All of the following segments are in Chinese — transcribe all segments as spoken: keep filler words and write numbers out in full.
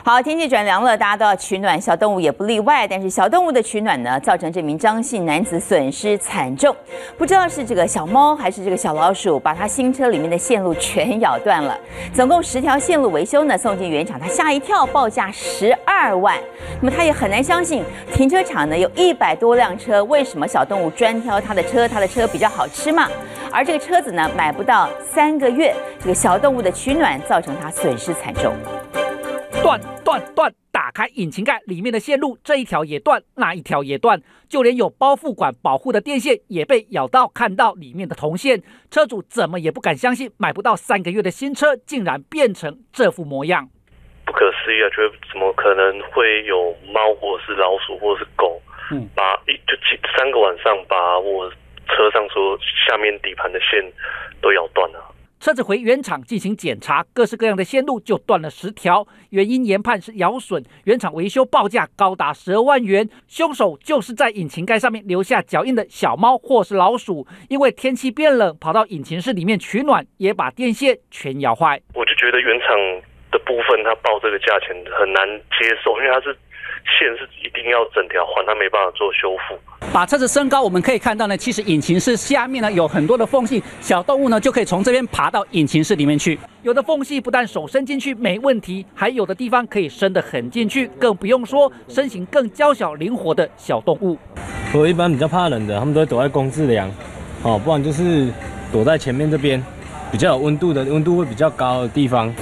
好，天气转凉了，大家都要取暖，小动物也不例外。但是小动物的取暖呢，造成这名张姓男子损失惨重，不知道是这个小猫还是这个小老鼠，把他新车里面的线路全咬断了。总共十条线路维修呢，送进原厂，他吓一跳，报价十二万。那么他也很难相信，停车场呢有一百多辆车，为什么小动物专挑他的车？他的车比较好吃嘛？而这个车子呢，买不到三个月，这个小动物的取暖造成他损失惨重。 断断断！打开引擎盖，里面的线路这一条也断，那一条也断，就连有包覆管保护的电线也被咬到，看到里面的铜线，车主怎么也不敢相信，买不到三个月的新车竟然变成这副模样。 不可思议啊！觉得怎么可能会有猫或者是老鼠或者是狗，嗯，把一就三个晚上把我车上所下面底盘的线都咬断了。 车子回原厂进行检查，各式各样的线路就断了十条，原因研判是咬损，原厂维修报价高达十二万元。凶手就是在引擎盖上面留下脚印的小猫或是老鼠，因为天气变冷，跑到引擎室里面取暖，也把电线全咬坏。 我就觉得原厂的部分他报这个价钱很难接受，因为它是线是一定要整条换，它没办法做修复。 把车子升高，我们可以看到呢，其实引擎室下面呢有很多的缝隙，小动物呢就可以从这边爬到引擎室里面去。有的缝隙不但手伸进去没问题，还有的地方可以伸得很进去，更不用说身形更娇小灵活的小动物。 我一般比较怕冷的，他们都会躲在公制梁，哦，不然就是躲在前面这边比较有温度的，温度会比较高的地方。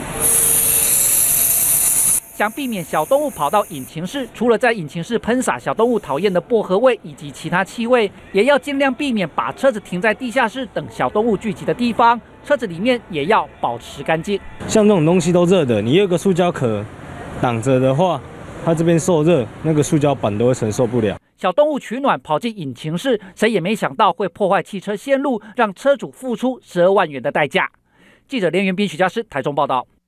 想避免小动物跑到引擎室，除了在引擎室喷洒小动物讨厌的薄荷味以及其他气味，也要尽量避免把车子停在地下室等小动物聚集的地方。车子里面也要保持干净。 像这种东西都热的，你有个塑胶壳挡着的话，它这边受热，那个塑胶板都会承受不了。 小动物取暖跑进引擎室，谁也没想到会破坏汽车线路，让车主付出十二万元的代价。记者连元斌、许家诗台中报道。